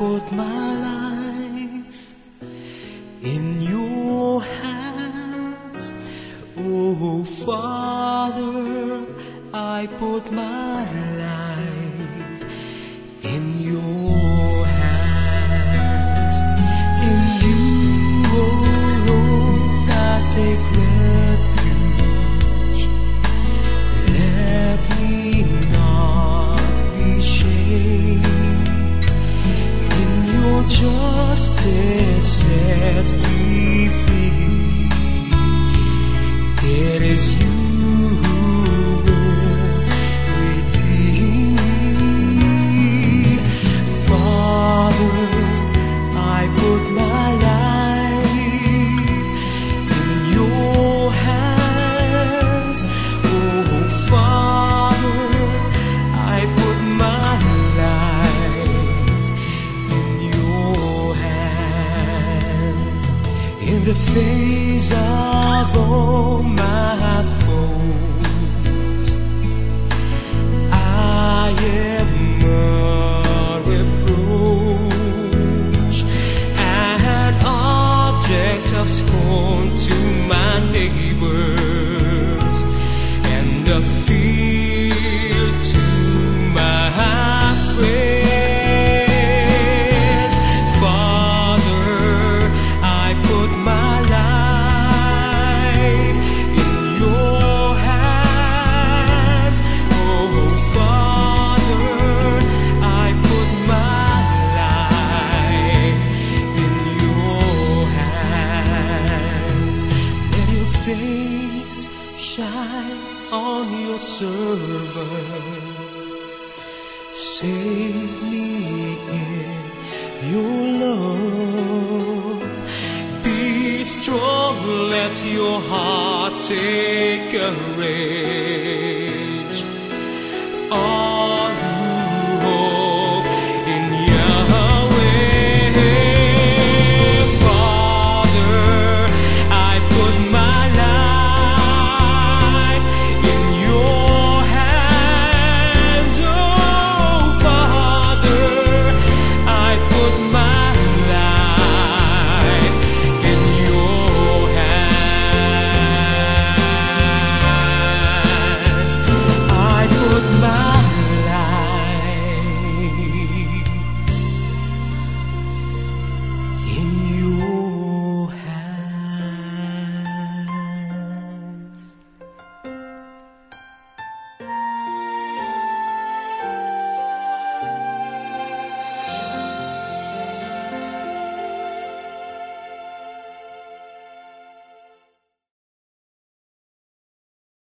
put my life in your hands. Oh Father, I put my life in your hands. In you, oh Lord, I take refuge. Let me not be shamed. In your justice set me free. It is you who will redeem me. Father, I put my life in your hands. Oh Father, I put my life in your hands. In the face of all my foes, I am a reproach, an object of scorn to my neighbors, and a fear to my friends. Father, I put my life in your hands. Oh Father, I put my life in your hands. Let your face shine on your servant. Save me in your love. Be strong, let your heart take courage.